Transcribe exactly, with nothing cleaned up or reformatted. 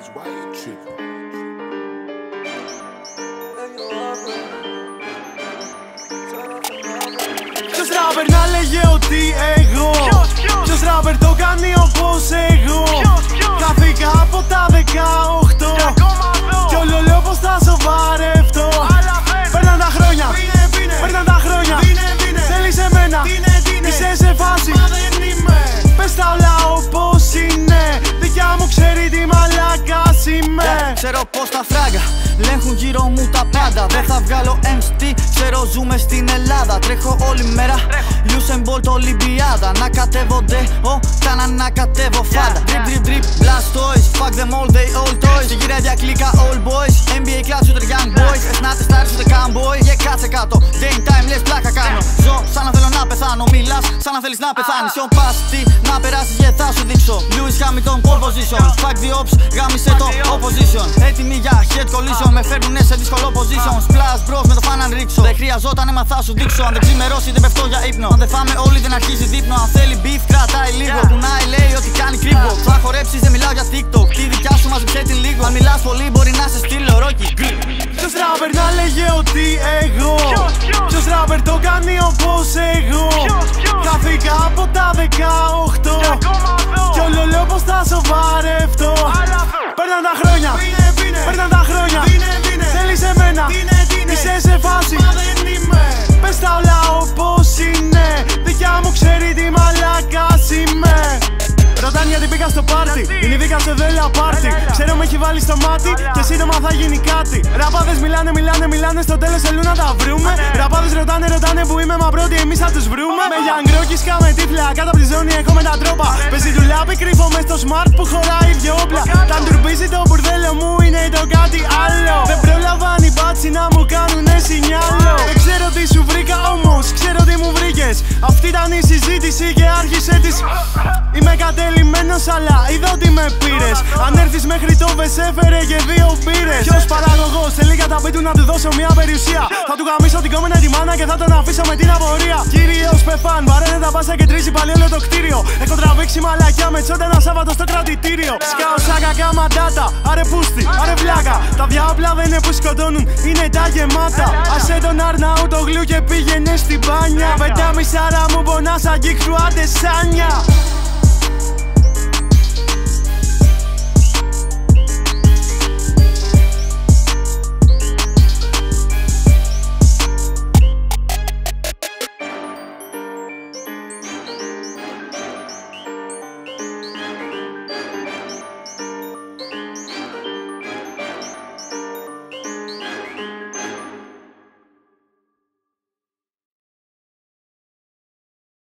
why you tripping? Ποιος ράπερ να λέγε ότι εγώ? Ποιος ράπερ το κάνει όπως εγώ? Χάθηκα από τα δεκαοκτώ κι όλο λέω πως θα σοβαρευτώ. Παίρναν τα χρόνια, παίρναν τα χρόνια. Θέλεις εμένα, είσαι σε φάση. Πες τα όλα όπως είναι. Δικιά μου ξέρει τι μαλάκας είμαι. yeah, Ξέρω πως τα φράγκα ελέγχουν γύρω μου τα πάντα. Δεν θα βγάλω εμ σι, ξέρω ζούμε στην Ελλάδα. Τρέχω όλη μέρα, Usain Bolt Ολυμπιάδα. Να κατέβονται, ο, κάνα να κατέβω φάντα. Drip, drip, drip, blast toys, fuck them all, they all toys. Στη γυρεύια κλίκα all boys, εν μπι έι club shooter young boys. Εσνάτε stars ούτε cowboy, yeah, κάτσε κάτω. Game time, λες πλάκα κάνω. Ζω σαν να θέλω να πεθάνω, μιλάς σαν να θέλεις να πεθάνεις. Your pasty, να περάσεις, yeah, θα σου δείξω. Lewis Hamilton, pole position. Fuck the ops, γάμισε το opposition. Έτοιμοι για head collision, με φέρνουνε σε δύσκολο position. Splash bros με το fan αν ρίξω. Δεν χρειαζόταν αίμα θα σου δείξω. Αν δεν ξημερώσει δεν πεφτώ για ύπνο. Αν δεν φάμε όλοι δεν αρχίζει δείπνο. Αν θέλει beef κρατάει λίγο. Κουνάει λέει ότι κάνει κρύπο. Θα χορέψεις δεν μιλάω για TikTok. Τη δικιά σου μαζεψέ την λίγο. Αν μιλάς πολύ μπορεί να σε στείλω ρόκι. Ποιος ράπερ να λέγε ότι εγώ? Ποιος ράπερ το κάνει όπως εγώ? Χάθηκα από τα δεκαοκτώ κι όλο λέω πως θα σοβαρευτώ. Παίρναν τα χρόνια, παίρναν τα χρόνια. Θέλεις εμένα, είσαι σε φάση. Πες τα όλα όπως είναι. Δικιά μου ξέρει τι μαλάκας είμαι. Ρωτάνε γιατί πήγα στο πάρτι, είναι δίκα στο δέλα πάρτι. Ξέρω με έχει βάλει στο μάτι και σύντομα θα γίνει κάτι. Ραπάδες μιλάνε, μιλάνε, μιλάνε, στο τέλος θέλουν να τα βρούμε. Ραπάδες ρωτάνε, ρωτάνε που είμαι, μα πρώτοι εμείς θα τους βρούμε. Με γιανγκρόκι σκάμε τύφλα, κάτω από τη ζώνη έχω με τα τρόπα. Παίζει του λάπη, κρύβω μες στο smart που χωράει δυο όπλα. Τα ντουρμπίζει το μπουρδέλο μου, είναι το κάτι άλλο. Δεν προλαβάνει μπάτσι να μου κάνουνε σινιάλο. Δεν ξέρω τι σου βρήκα όμως, ξέρω τι μου βρήκες. Αυτή ήταν η συζήτηση και άρχισε της. Είμαι κατελημένος αλλά είδα ότι με πήρες. Αν έρθεις μέχρι το βεσέφερε και δύο μπύρες. Ποιος παραγωγός θέλει κατά πίτου να του δώσω μια περιουσία? Θα του γαμίσω την κόμενα τη μάνα και θα τον αφήσω με την απορία. Κύριος Πεφάν, βαραίνε τα πάσα και τρίζει πάλι όλο το κτίριο. Έχω τραβήξει μαλακιά με τσόντα ένα Σάββατο στο κρατητήριο. Σκάω σαν κακά μαντάτα, άρε πούστη, άρε βλάκα. Τα διάπλα δεν είναι που σκοτώνουν, είναι τα γεμάτα. Άσε τον Αρναού το γλου και πήγαινε στην μπάνια. Πετά μισάρα μου πονά σαν κύκρου, άντε σάνια.